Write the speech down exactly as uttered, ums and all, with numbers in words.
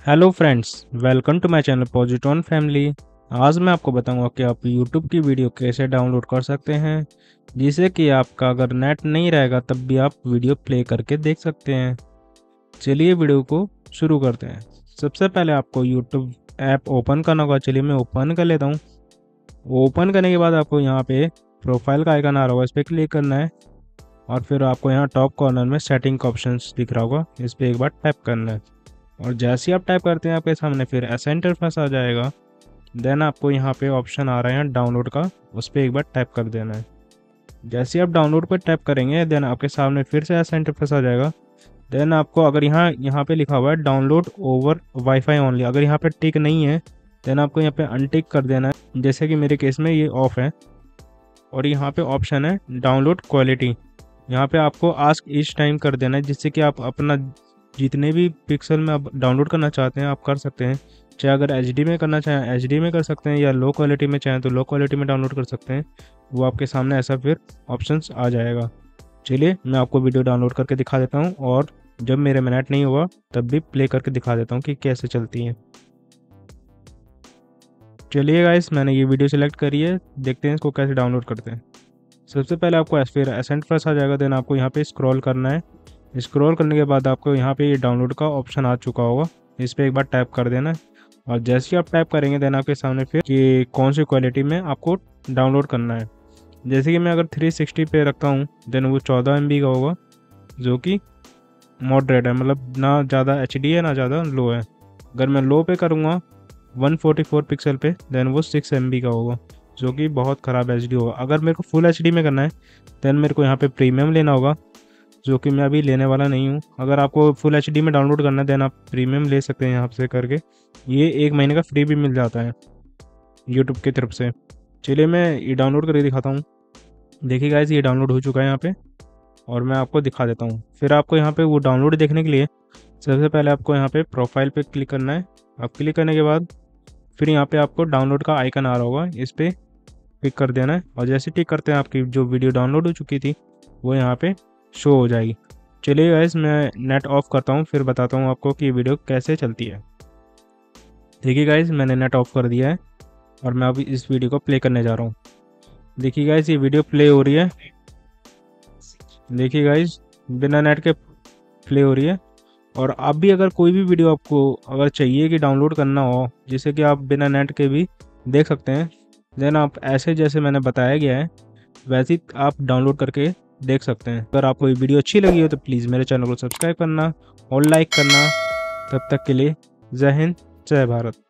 Hello friends, welcome to my channel पॉजिटोन family. आज मैं आपको बताऊंगा कि आप यूट्यूब की वीडियो कैसे डाउनलोड कर सकते हैं, जिससे कि आपका अगर नेट नहीं रहेगा तब भी आप वीडियो प्ले करके देख सकते हैं। चलिए वीडियो को शुरू करते हैं। सबसे पहले आपको यूट्यूब ऐप ओपन करना होगा। चलिए मैं ओपन कर लेता हूँ। ओपन करने के बाद आपको यहाँ पे प्रोफाइल का आइकन आ रहा होगा, इस पर क्लिक करना है और फिर आपको यहाँ टॉप कॉर्नर में सेटिंग का ऑप्शन दिख रहा होगा, इस पर एक बार टैप करना है। और जैसे ही आप टाइप करते हैं आपके सामने फिर ऐसा इंटरफेस आ जाएगा। देन आपको यहाँ पे ऑप्शन आ रहा है डाउनलोड का, उस पर एक बार टैप कर देना है। जैसे ही आप डाउनलोड पर टैप करेंगे देन आपके सामने फिर से ऐसा इंटरफेस आ जाएगा। देन आपको अगर यहाँ यहाँ पे लिखा हुआ है डाउनलोड ओवर वाईफाई ओनली, अगर यहाँ पे टिक नहीं है देन आपको यहाँ पे अनटिक कर देना है, जैसे कि मेरे केस में ये ऑफ है। और यहाँ पे ऑप्शन है डाउनलोड क्वालिटी, यहाँ पे आपको आस्क ईच टाइम कर देना है, जिससे कि आप अपना जितने भी पिक्सल में आप डाउनलोड करना चाहते हैं आप कर सकते हैं। चाहे अगर एच डी में करना चाहें एच डी में कर सकते हैं, या लो क्वालिटी में चाहें तो लो क्वालिटी में डाउनलोड कर सकते हैं। वो आपके सामने ऐसा फिर ऑप्शंस आ जाएगा। चलिए मैं आपको वीडियो डाउनलोड करके दिखा देता हूँ, और जब मेरे में नेट नहीं हुआ तब भी प्ले करके दिखा देता हूँ कि कैसे चलती है। चलिए गाइस, मैंने ये वीडियो सेलेक्ट करी है, देखते हैं इसको कैसे डाउनलोड करते हैं। सबसे पहले आपको फिर एसेंट प्लस आ जाएगा। देन आपको यहाँ पे स्क्रॉल करना है। स्क्रॉल करने के बाद आपको यहाँ पे ये डाउनलोड का ऑप्शन आ चुका होगा, इस पर एक बार टैप कर देना है। और जैसे ही आप टैप करेंगे देन आपके सामने फिर कि कौन सी क्वालिटी में आपको डाउनलोड करना है। जैसे कि मैं अगर थ्री सिक्सटी पे रखता हूँ देन वो चौदह एम बी का होगा, जो कि मॉडरेट है, मतलब ना ज़्यादा एच डी है ना ज़्यादा लो है। अगर मैं लो पे करूँगा वन फोर्टी फोर पिक्सल पे देन वो सिक्स एम बी का होगा, जो कि बहुत ख़राब एच डी होगा। अगर मेरे को फुल एच डी में करना है देन मेरे को यहाँ पे प्रीमियम लेना होगा, जो कि मैं अभी लेने वाला नहीं हूँ। अगर आपको फुल एच डी में डाउनलोड करना है देन आप प्रीमियम ले सकते हैं यहाँ से करके, ये एक महीने का फ्री भी मिल जाता है यूट्यूब की तरफ से। चलिए मैं ये डाउनलोड करके दिखाता हूँ। देखिए गाइस, ये डाउनलोड हो चुका है यहाँ पे, और मैं आपको दिखा देता हूँ। फिर आपको यहाँ पे वो डाउनलोड देखने के लिए सबसे पहले आपको यहाँ पे प्रोफाइल पे क्लिक करना है। आप क्लिक करने के बाद फिर यहाँ पे आपको डाउनलोड का आइकन आ रहा होगा, इस पर क्लिक कर देना है। और जैसे टिक करते हैं आपकी जो वीडियो डाउनलोड हो चुकी थी वो यहाँ पे शो हो जाएगी। चलिए गाइस, मैं नेट ऑफ करता हूँ फिर बताता हूँ आपको कि वीडियो कैसे चलती है। देखिए गाइस, मैंने नेट ऑफ कर दिया है और मैं अभी इस वीडियो को प्ले करने जा रहा हूँ। देखिए गाइस, ये वीडियो प्ले हो रही है। देखिए गाइस, बिना नेट के प्ले हो रही है। और आप भी अगर कोई भी वीडियो आपको अगर चाहिए कि डाउनलोड करना हो, जिससे कि आप बिना नेट के भी देख सकते हैं, देन आप ऐसे जैसे मैंने बताया गया है वैसे ही आप डाउनलोड करके देख सकते हैं। अगर आपको ये वीडियो अच्छी लगी हो तो प्लीज़ मेरे चैनल को सब्सक्राइब करना और लाइक करना। तब तक के लिए जय हिंद, जय भारत।